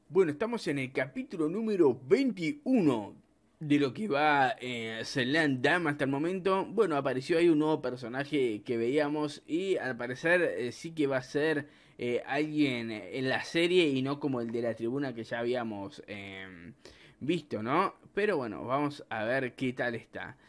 Bueno, estamos en el capítulo número 21 de lo que va Zelda Dam hasta el momento. Bueno, apareció ahí un nuevo personaje que veíamos y al parecer sí que va a ser alguien en la serie y no como el de la tribuna que ya habíamos visto, ¿no? Pero bueno, vamos a ver qué tal está.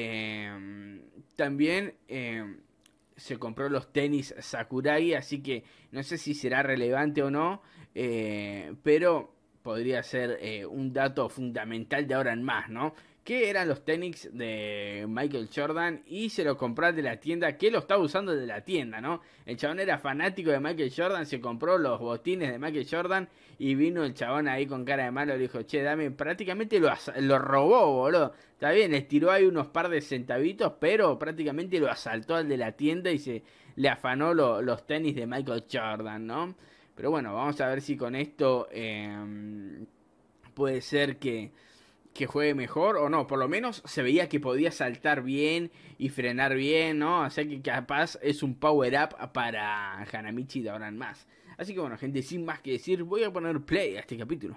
También se compró los tenis Sakurai, así que no sé si será relevante o no. Pero podría ser un dato fundamental de ahora en más, ¿no? Que eran los tenis de Michael Jordan y se lo compró de la tienda que lo estaba usando de la tienda, ¿no? El chabón era fanático de Michael Jordan, se compró los botines de Michael Jordan y vino el chabón ahí con cara de malo y le dijo, che, dame, prácticamente lo robó, boludo. Está bien, les tiró ahí unos par de centavitos, pero prácticamente lo asaltó al de la tienda y se le afanó los tenis de Michael Jordan, ¿no? Pero bueno, vamos a ver si con esto puede ser que juegue mejor o no. Por lo menos se veía que podía saltar bien y frenar bien, ¿no? O sea que capaz es un power up para Hanamichi de ahora en más. Así que bueno, gente, sin más que decir, voy a poner play a este capítulo.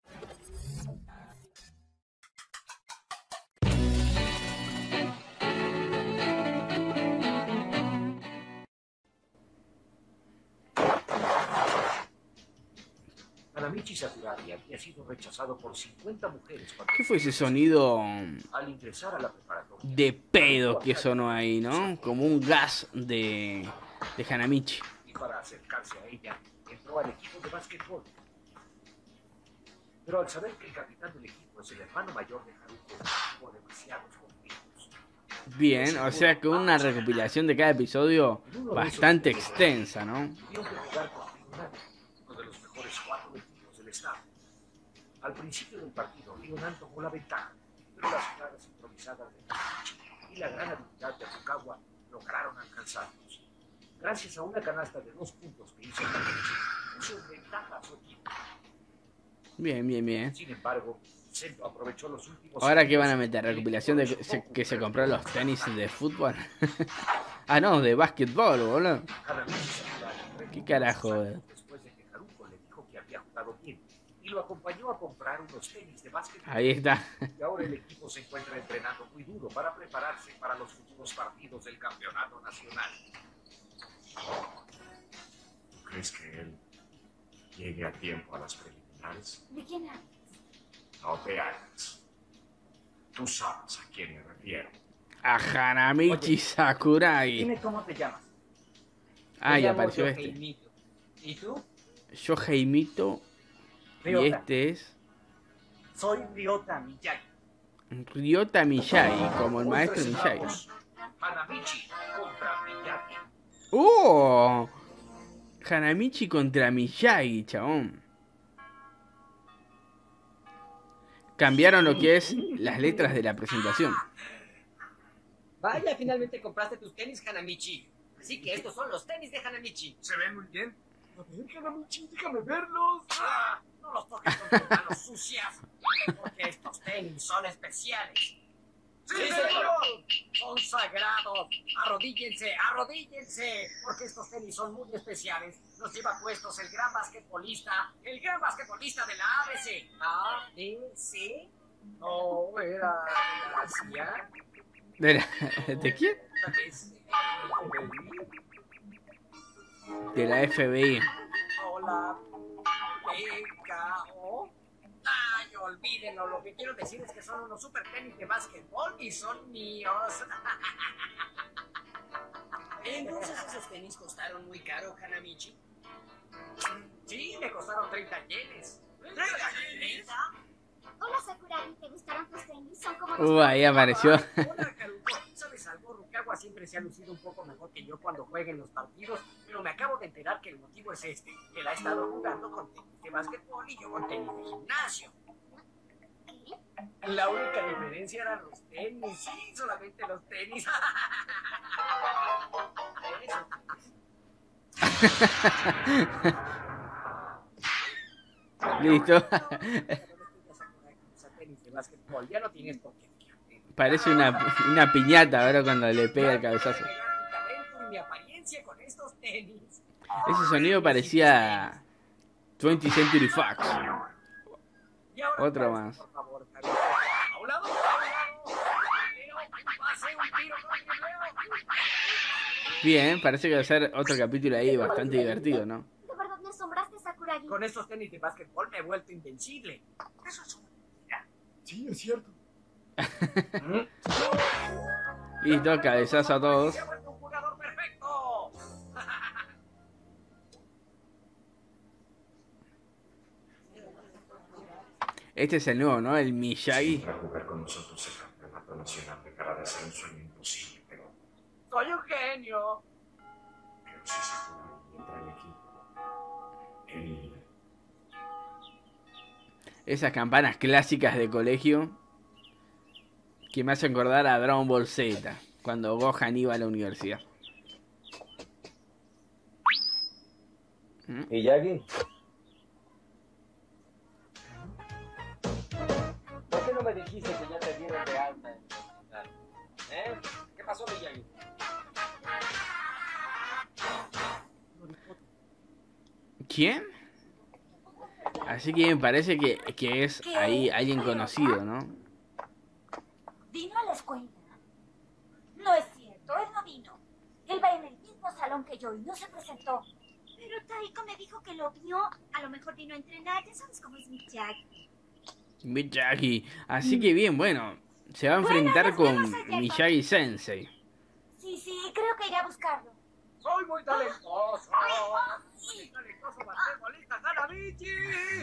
Hanamichi Sakurai había sido rechazado por 50 mujeres ¿Qué fue ese sonido al ingresar a la preparatoria. de pedo que sonó ahí, ¿no? Como un gas de Hanamichi. Y para acercarse a ella, entró al equipo de básquetbol. Pero al saber que el capitán del equipo es el hermano mayor de Haruko, tuvo demasiados conflictos. Bien, o sea que una recopilación de cada episodio bastante extensa, ¿no? Tuvieron que jugar con Ryunan, uno de los mejores 4 equipos del estado. Al principio del partido, Ryunan tomó la ventaja, pero las jugadas improvisadas de Hanamichi y la gran habilidad de Fukawa lograron alcanzarlos. Gracias a una canasta de 2 puntos que hizo Hanamichi, puso en ventaja a su equipo. Bien, bien, bien. Sin embargo, Sendo aprovechó los últimos. Ahora que van a meter recopilación de que se compró los tenis de fútbol. Ah, no, de básquetbol, boludo. ¿Qué carajo? Después de que Haruko le dijo que había jugado bien y lo acompañó a comprar unos tenis de básquetbol. Ahí está. Y ahora el equipo se encuentra entrenando muy duro para prepararse para los futuros partidos del campeonato nacional. ¿Crees que él llegue a tiempo a las preliminares? ¿De quién hablas? No te hagas. Tú sabes a quién me refiero. A Hanamichi Sakurai. Dime cómo te llamas. Ah, Me ya llamo apareció Yohei este. Mito. ¿Y tú? Yo Heimito. Y Ryota. este es Soy Ryota Miyagi. Ryota Miyagi, como el maestro Miyagi. Hanamichi contra Miyagi. ¡Oh! Hanamichi contra Miyagi, chabón. Cambiaron lo que es las letras de la presentación. Vaya, finalmente compraste tus tenis, Hanamichi. Así que estos son los tenis de Hanamichi. ¿Se ven muy bien? A ver, Hanamichi, déjame verlos. No los toques con tus manos sucias, porque estos tenis son especiales. ¡Sí, señor! Son sagrados. Arrodíllense, arrodíllense, porque estos tenis son muy especiales. Los lleva puestos el gran basquetbolista de la ABC. ¿ABC? No, era la CIA. ¿De quién? Tal vez, De la FBI. Hola, PKO. Ay, olvídenlo. Lo que quiero decir es que son unos super tenis de básquetbol y son míos. Entonces esos tenis costaron muy caro, Hanamichi. Sí, me costaron 30 yenes. ¿30 yenes? Hola Sakurai, ¿te gustaron tus tenis? Son como Ahí apareció. Hola, Haruko. ¿Sabes algo? Rukawa siempre se ha lucido un poco mejor que yo cuando juega en los partidos, pero me acabo de enterar que el motivo es este. Él ha estado jugando con tenis de básquetbol y yo con tenis de gimnasio. La única diferencia eran los tenis. Sí, solamente los tenis. Listo. Tenis de básquetbol. Ya no tienes por qué fijarte. Parece una piñata ahora cuando le pega el cabezazo. Mi talento y mi apariencia con estos tenis. Ese sonido parecía 20th Century Fox. Y ahora Otro pase, más. por favor, Javier. A un lado, a un lado. Leo, pase un tiro con el Leo. Bien, parece que va a ser otro capítulo ahí bastante divertido, ¿no? ¿De verdad me asombraste, Sakuragi? Con estos tenis de básquetbol me he vuelto invencible. Eso es una mentira. Sí, es cierto. Listo, cabezazo a todos. Se ha vuelto un jugador perfecto. Este es el nuevo, ¿no? El Miyagi. Para jugar con nosotros el campeonato nacional dejará de ser un sueño imposible, pero Soy un genio. si Sakuragi entra al equipo, él Esas campanas clásicas de colegio que me hacen acordar a Dragon Ball Z, cuando Gohan iba a la universidad. Miyagi. ¿Por qué no me dijiste que ya te dieron de alta en el hospital? ¿Eh? ¿Qué pasó, Miyagi? ¿Quién? Así que me parece que es ahí alguien conocido, ¿no? ¿Vino a la escuela? No es cierto, él no vino. Él va en el mismo salón que yo y no se presentó. Pero Taiko me dijo que lo vio. A lo mejor vino a entrenar. Ya sabes cómo es Miyagi. Miyagi. Así que bien, bueno, se va a enfrentar con Miyagi Sensei. Sí, creo que iré a buscarlo. Soy muy talentoso. Muy talentoso basquetbolista, Hanamichi.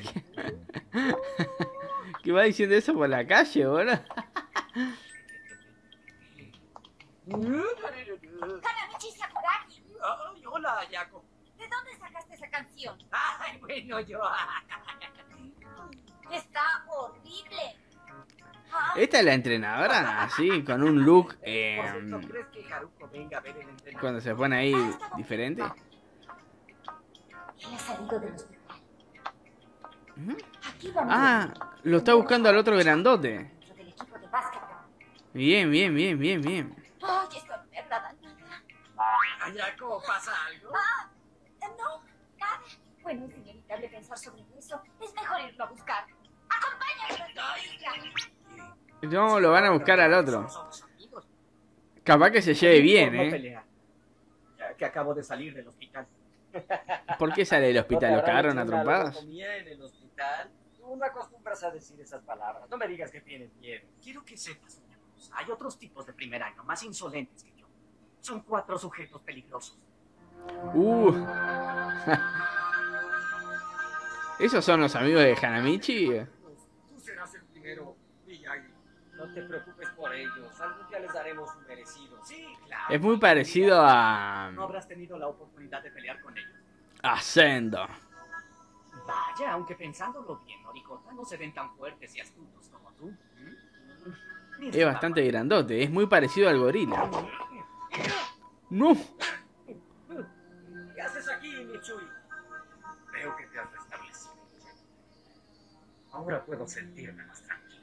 ¿Qué va diciendo eso por la calle, boludo? Hanamichi Sakuragi, Ay, hola, Yako. ¿de dónde sacaste esa canción? Ay, bueno, yo. Está horrible. Ah, Esta es la entrenadora, así, con un look Por cierto, ¿crees que Haruko venga a ver el entrenamiento? cuando se pone ahí diferente. Él ha salido del hospital. Ujú. Aquí vamos. Ah, lo está buscando al otro grandote. Dentro del equipo de básquetbol. Bien, bien, bien, bien, bien. Ay, esto no me agrada nada. Ay, Yako, ¿pasa algo? No, nada. Bueno, es inevitable pensar sobre eso. Es mejor irlo a buscar. ¡Acompáñame! No, lo van a buscar al otro. Somos amigos. Capaz que se lleve bien, No ¿eh? pelear. Ya que acabo de salir del hospital. ¿Por qué sale del hospital? ¿Lo cagaron a trompadas? ¿Comía en el hospital? Tú no acostumbras a decir esas palabras. No me digas que tienes miedo. Quiero que sepas una cosa. Hay otros tipos de primer año más insolentes que yo. Son 4 sujetos peligrosos. ¿Esos son los amigos de Hanamichi? Tú serás el primero, Miyagi. No te preocupes por ellos. Algún día les daremos su merecido. Sí, claro. Es muy parecido No a habrás tenido la oportunidad de pelear con ellos. Sendo. Vaya, aunque pensándolo bien, Norikota no se ven tan fuertes y astutos como tú. Es bastante grandote, es muy parecido al gorila. ¡No! ¿Qué haces aquí, Mitsui? veo que te has restablecido. Ahora puedo sentirme más tranquilo.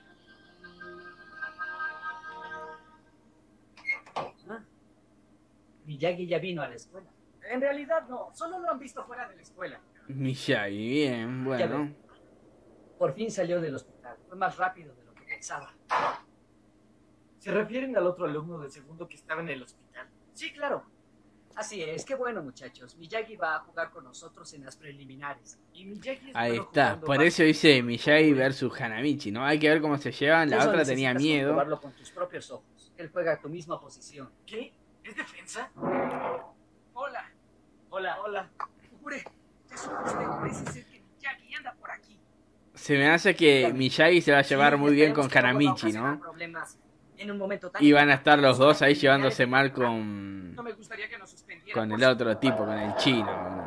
Miyagi ya vino a la escuela. En realidad no, solo lo han visto fuera de la escuela. Miyagi, bien, Ya bueno. veo. Por fin salió del hospital. Fue más rápido de lo que pensaba. ¿Se refieren al otro alumno del segundo que estaba en el hospital? Sí, claro. Así es, qué bueno, muchachos. Miyagi va a jugar con nosotros en las preliminares. Y Miyagi es Ahí bueno está, jugando por eso básquet. dice Miyagi versus Hanamichi, ¿no? Hay que ver cómo se llevan, la Eso otra tenía necesitas miedo. comprobarlo con tus propios ojos. Él juega a tu misma posición. ¿Qué? ¿Es defensa? Hola. Hola. Hola. Ure, te supiste, parece ser que Miyagi anda por aquí. Se me hace que Miyagi se va a llevar muy bien con Hanamichi, ¿no? En un momento tan Y van a estar los dos ahí llevándose mal con No me gustaría que nos suspendieran el por otro tipo, con el chino.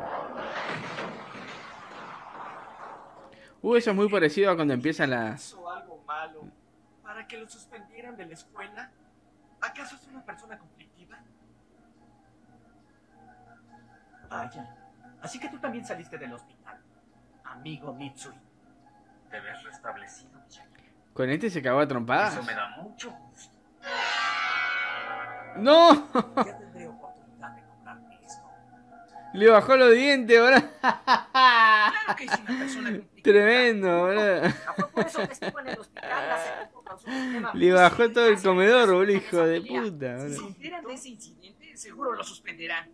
¿no? Eso es muy parecido a cuando empiezan las... hizo algo malo para que lo suspendieran de la escuela. ¿Acaso es una persona conflictiva? Vaya. Así que tú también saliste del hospital, amigo Mitsui. Te ves restablecido, Miyagi. ¿Con este se cagó a trompadas? Eso me da mucho gusto. ¡No! Ya tendré oportunidad de comprarme esto. Le bajó los dientes, boludo. Claro que es una persona complicada. Tremendo, boludo. Fue por eso que estuvo en el hospital hace poco, causó un problema. Le bajó todo el Hace comedor, meses boludo, con hijo esa de pelea. puta, Si se boludo. enteran de ese incidente, seguro lo suspenderán.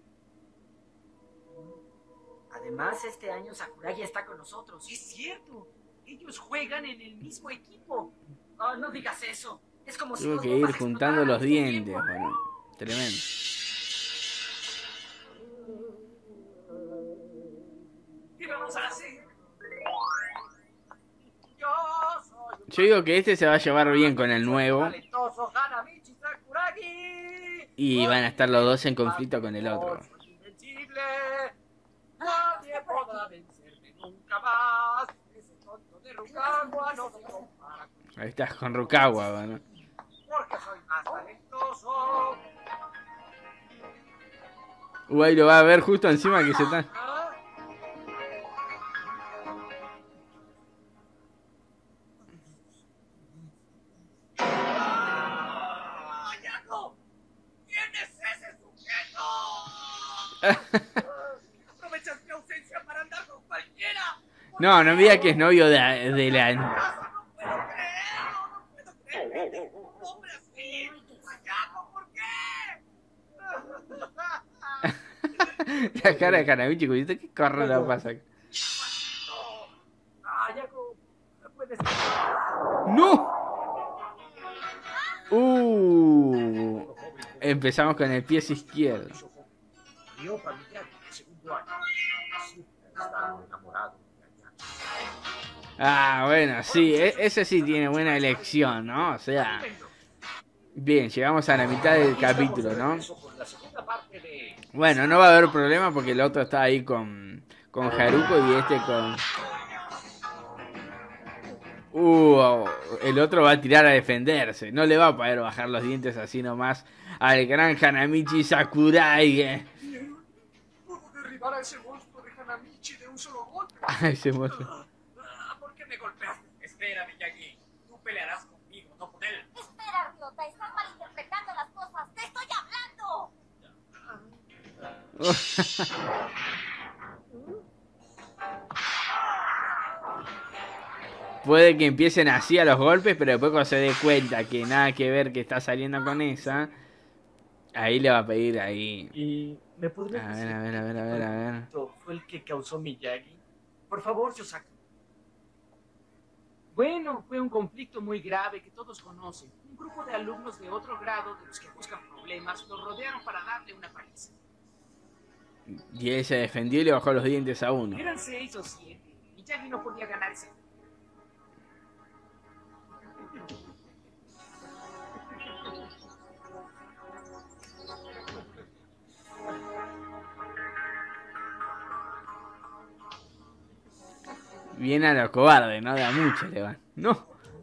Además, este año Sakuragi está con nosotros. Es cierto, ellos juegan en el mismo equipo. Oh, no digas eso. Es como si Tuvo dos que ir bombas juntando explotaran los al mismo dientes, tiempo. boludo. Tremendo. ¿Qué vamos a hacer? Yo soy un Yo digo que este se va a llevar bien con el nuevo. talentoso Hanamichi Sakuragi. Y van a estar los dos en conflicto con el otro. Soy invencible. Nadie podrá vencerme nunca más. Ese tonto de Rukawa no se compara con Ahí estás con Rukawa, boludo. porque soy más talentoso. Ahí lo va a ver justo encima que se está. ¿Ah? ¡Ah, Yaku! ¿Quién es ese sujeto? Aprovechas mi ausencia para andar con cualquiera. No, no me diga que es novio de la... No puedo creerlo, no puedo creer que tengo un hombre así. Yaku, ¿por qué? La cara de Hanamichi, cuidado, ¿qué carrera pasa? Ah, Yaku, puedes. ¡No! Empezamos con el pie izquierdo. Ryota Miyagi, de segundo año. Siempre ha estado enamorado de Miyagi. Ah, bueno, sí, ese sí tiene buena elección, ¿no? O sea, bien, llegamos a la mitad del capítulo, ¿no? Con la segunda parte de Bueno, no va a haber problema porque el otro está ahí con Haruko y este con... el otro va a tirar a defenderse. No le va a poder bajar los dientes así nomás al gran Hanamichi Sakurai. Puedo derribar a ese monstruo de Hanamichi de un solo golpe. Ay, se muestra. ¿Por qué me golpeaste? Espera, Miyagi. Tú pelearás conmigo, no con él. Espera, Ryota, estás malinterpretando las cosas. ¡Te estoy hablando! Puede que empiecen así a los golpes, pero después cuando se dé cuenta que nada que ver que está saliendo con esa, ahí le va a pedir ahí. ¿Y me podrías A ver, decir a ver, a ver, a ver, a ver. esto fue el que causó Miyagi? Por favor, Yosaki. Bueno, fue un conflicto muy grave que todos conocen. Un grupo de alumnos de otro grado, de los que buscan problemas, lo rodearon para darle una paliza. Y él se defendió y le bajó los dientes a uno. Eran 6 o 7. Miyagi no podía ganar ese. Viene a lo cobarde, ¿no? De a mucho le van. No.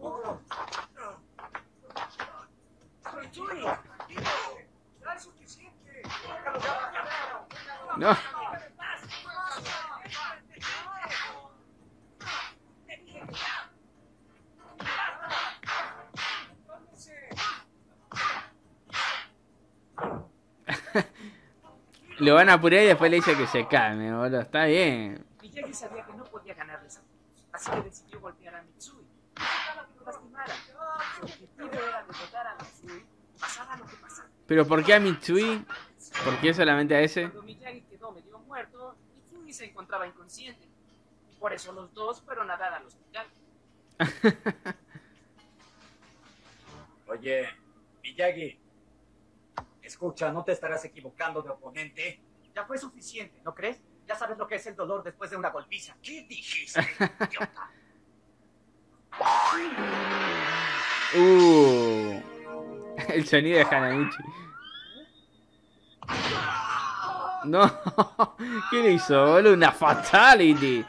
¡Ya es suficiente! No. Lo van a apurar y después le dice que se calme, boludo. Está bien. Miyagi sabía que no podía ganarles a todos, así que decidió golpear a Mitsui. Buscaba que lo lastimara. Su objetivo era derrotar a Mitsui, pasara lo que pasara. Pero ¿por qué a Mitsui? ¿Por qué solamente a ese? Cuando Miyagi quedó medio muerto, Mitsui se encontraba inconsciente. Por eso los dos fueron a dar al hospital. Oye, Miyagi, escucha, ¿no te estarás equivocando de oponente? Ya fue suficiente, ¿no crees? Ya sabes lo que es el dolor después de una golpiza. ¿Qué dijiste, idiota? El sonido de Hanamichi. No. ¿Qué le hizo, boludo? Una fatality.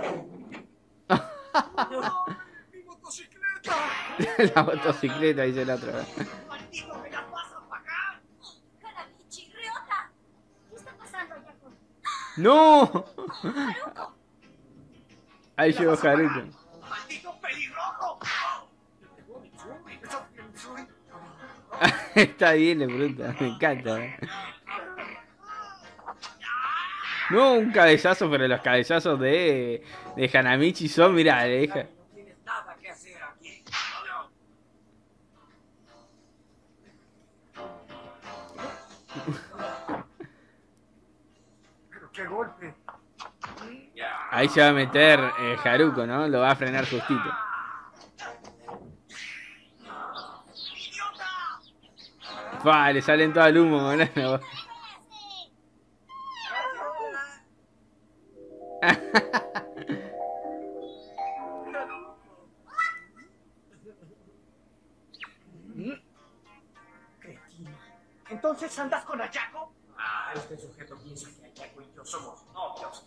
¡Mi motocicleta! La motocicleta, dice el otro. ¡Maldito, me la vas a pagar! Hanamichi, Ryota. ¿Qué está pasando, Yaku? ¡No! Haruko. Ahí llegó Haruko. ¡Maldito pelirrojo! ¡Llegó Mitsui! ¡Eso es Mitsui! Está bien, le pregunta. Me encanta. No, un cabezazo, pero los cabezazos de Hanamichi son, mirá, le deja. No tienes nada que hacer aquí. Pero qué golpe. Ahí se va a meter Haruko, ¿no? Lo va a frenar justito. ¡Pah! Le salen todo el humo, ¿no? Cretino. ¿Entonces andas con Ayako? Ah, este sujeto piensa que Ayako y yo somos novios.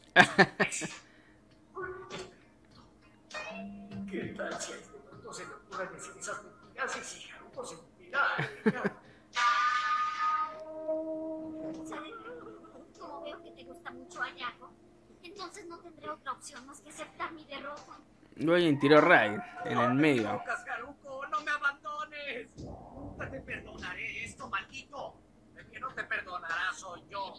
¿Qué tal si a este tonto se le ocurre decir esas mentiras y si Haruko se mira? Como veo que te gusta mucho Ayako, entonces no tendré otra opción más que aceptar mi derrota. Voy en tiro raid, en el medio. ¡Equivocas, Haruko! ¡No me abandones! Nunca te perdonaré esto, maldito. El que no te perdonará soy yo.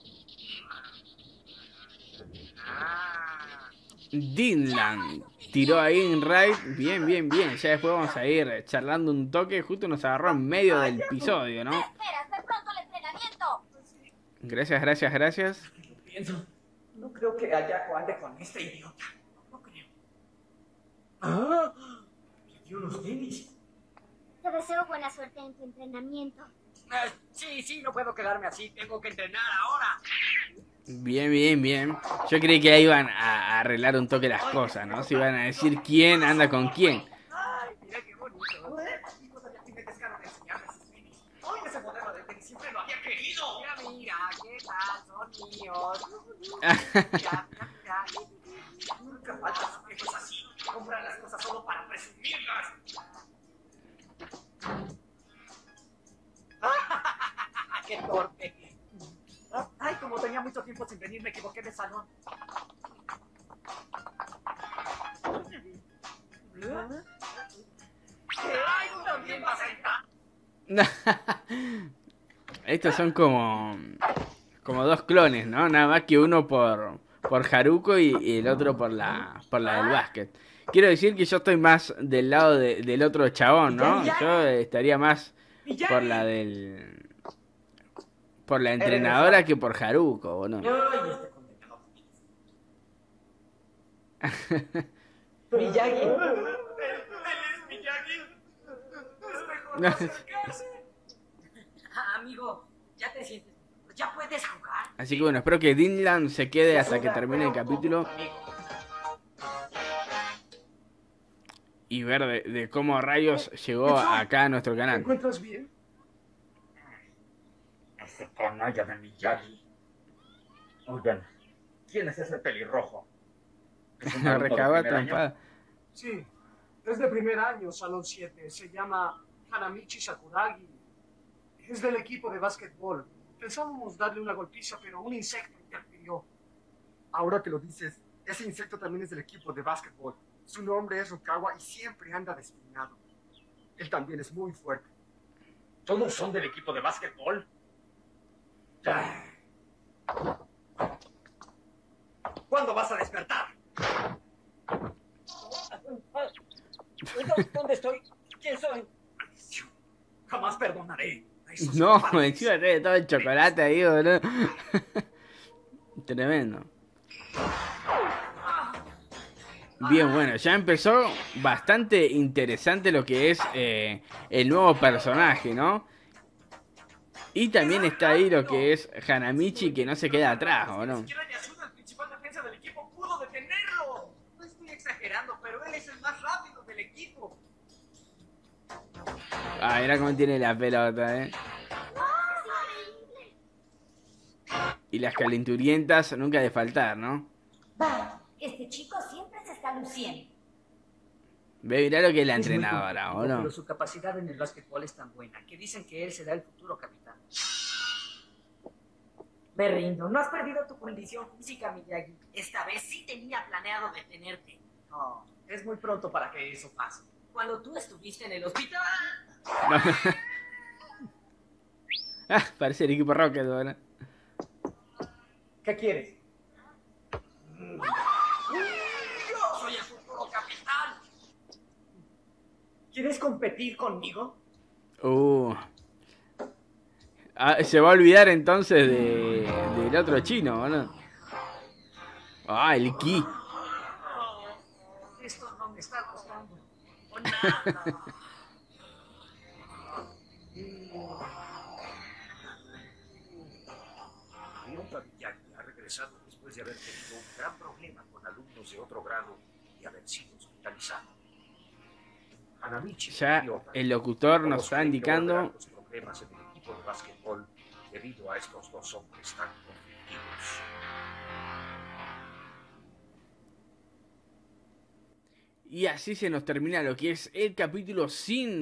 Ah. Dinland tiró ahí en raid. Bien, bien, bien. Ya después vamos a ir charlando un toque. Justo nos agarró en medio del episodio, ¿no? ¿Qué esperas? ¡Ve pronto al entrenamiento! Gracias, gracias, gracias. Pienso, no creo que Ayako ande con este idiota. No creo. ¡Ah! Le dio los tenis. Te deseo buena suerte en tu entrenamiento. Sí, no puedo quedarme así. Tengo que entrenar ahora. Bien, bien, bien. Yo creí que ahí iban a arreglar un toque las cosas, ¿no? Se iban a decir quién anda con quién. ¡Ay, mira qué bonito! Mi cosa ya tiene descaro de enseñarme sus tenis. ¡Ay, ese modelo de tenis siempre lo había querido! Mira, ¿qué tal? Son míos. Mira. Nunca faltan sujetos así. Compran las cosas solo para presumirlas. ¡Qué torpe! Ay, como tenía mucho tiempo sin venir, me equivoqué de salón. ¡Ay, tú también vas a entrar! Estos son como dos clones, ¿no? Nada más que uno por Haruko y el otro por la del básquet. Quiero decir que yo estoy más del lado del otro chabón, ¿no? Yo estaría más por la por la entrenadora que por Haruko, ¿o no? ¡Ay, este condenado! Miyagi. Él es Miyagi. Es mejor no acercarse. Amigo, ya te sientes. Ya puedes jugar. Así que bueno, espero que Dinland se quede hasta que termine el capítulo y ver de cómo rayos llegó acá a nuestro ¿Te canal. encuentras bien? Ese canalla de Miyagi. Oigan, ¿quién es ese pelirrojo? ¿Es un alumno de Recagó a primer año? trompada. Sí, es de primer año, Salón 7. Se llama Hanamichi Sakuragi. Es del equipo de básquetbol. Pensábamos darle una golpiza, pero un insecto interfirió. Ahora que lo dices, ese insecto también es del equipo de básquetbol. Su nombre es Rukawa y siempre anda despeinado. Él también es muy fuerte. ¿Todos son del equipo de básquetbol? ¿Cuándo vas a despertar? ¿Dónde estoy? ¿Quién soy? Maldición. Jamás perdonaré a esos No, cobardes. encima tiene todo el chocolate ahí, boludo. Tremendo. Bien, bueno, ya empezó bastante interesante lo que es el nuevo personaje, ¿no? Y también está ahí lo que es Hanamichi, que no se queda atrás, ¿o no? Ni siquiera Yasuda, el principal defensa del equipo, pudo detenerlo. No estoy exagerando, pero él es el más rápido del equipo. Ah, mira cómo tiene la pelota, Y las calenturientas nunca de faltar, ¿no? Va, este chico siempre se está luciendo. Ve, mirá lo que es la Es muy entrenadora, ¿o competitivo, no? Pero su capacidad en el básquetbol es tan buena que dicen que él será el futuro capitán. Me rindo. No has perdido tu condición física, Miyagi. Esta vez sí tenía planeado detenerte. No, es muy pronto para que eso pase. Cuando tú estuviste en el hospital... Ah, parece el equipo Rocket, ¿no? ¿Qué quieres? Yo soy el futuro capitán. ¿Quieres competir conmigo? Se va a olvidar entonces del otro chino, ¿no? El ki. Esto no me está gustando. Nada. Ryota Miyagi ha regresado después de haber tenido un gran problema con alumnos de otro grado y haber sido hospitalizado. Hanamichi Ya Ryota, el locutor nos todos está creen que indicando. volverán los problemas en el equipo de básquetbol debido a estos dos hombres tan conflictivos. Y así se nos termina lo que es el capítulo sin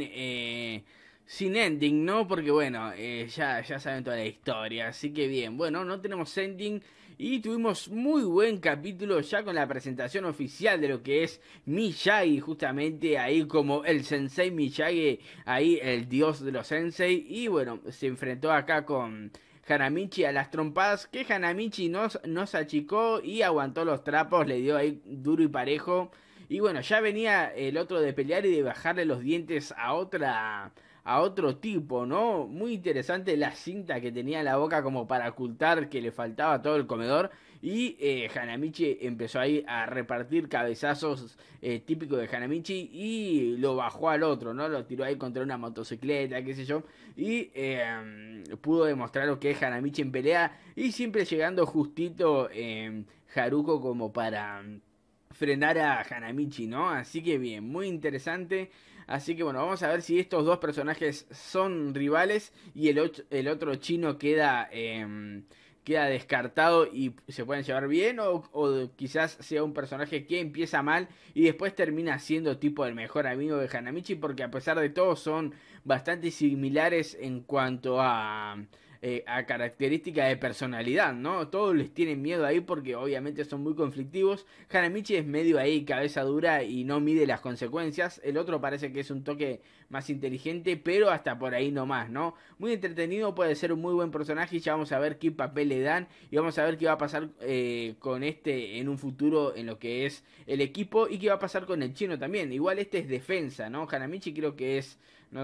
ending, ¿no? Porque bueno, ya saben toda la historia. Así que bien, bueno, no tenemos ending. Y tuvimos muy buen capítulo ya con la presentación oficial de lo que es Miyagi. Justamente ahí como el Sensei Miyagi, ahí el dios de los Sensei. Y bueno, se enfrentó acá con Hanamichi a las trompadas. Que Hanamichi nos achicó y aguantó los trapos. Le dio ahí duro y parejo. Y bueno, ya venía el otro de pelear y de bajarle los dientes a otro tipo, ¿no? Muy interesante la cinta que tenía en la boca como para ocultar que le faltaba todo el comedor. Y Hanamichi empezó ahí a repartir cabezazos típicos de Hanamichi y lo bajó al otro, ¿no? Lo tiró ahí contra una motocicleta, qué sé yo. Y pudo demostrar lo que es Hanamichi en pelea. Y siempre llegando justito Haruko como para frenar a Hanamichi, ¿no? Así que bien, muy interesante. Así que bueno, vamos a ver si estos dos personajes son rivales y el otro chino queda descartado y se pueden llevar bien, o quizás sea un personaje que empieza mal y después termina siendo tipo el mejor amigo de Hanamichi, porque a pesar de todo son bastante similares en cuanto a características de personalidad, ¿no? Todos les tienen miedo ahí porque obviamente son muy conflictivos. Hanamichi es medio ahí cabeza dura y no mide las consecuencias. El otro parece que es un toque más inteligente, pero hasta por ahí nomás, ¿no? Muy entretenido, puede ser un muy buen personaje y ya vamos a ver qué papel le dan y vamos a ver qué va a pasar con este en un futuro en lo que es el equipo y qué va a pasar con el chino también. Igual este es defensa, ¿no? Hanamichi creo que es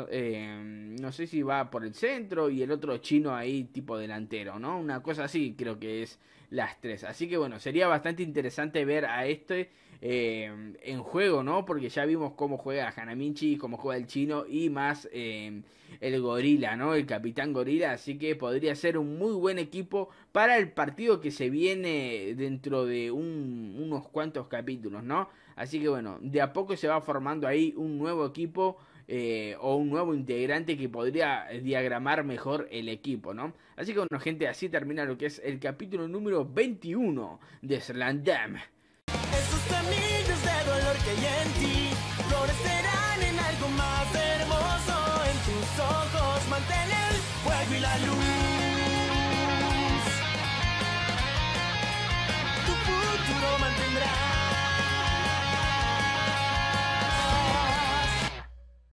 no sé si va por el centro y el otro chino ahí tipo delantero, ¿no? Una cosa así creo que es las tres. Así que bueno, sería bastante interesante ver a en juego, ¿no? Porque ya vimos cómo juega Hanamichi, cómo juega el chino y más el gorila, ¿no? El capitán gorila. Así que podría ser un muy buen equipo para el partido que se viene dentro de unos cuantos capítulos, ¿no? Así que bueno, de a poco se va formando ahí un nuevo equipo. O un nuevo integrante que podría diagramar mejor el equipo, ¿no? Así que bueno, gente, así termina lo que es el capítulo número 21 de Slam Dunk. Esos semillas de dolor que hay en ti, flores de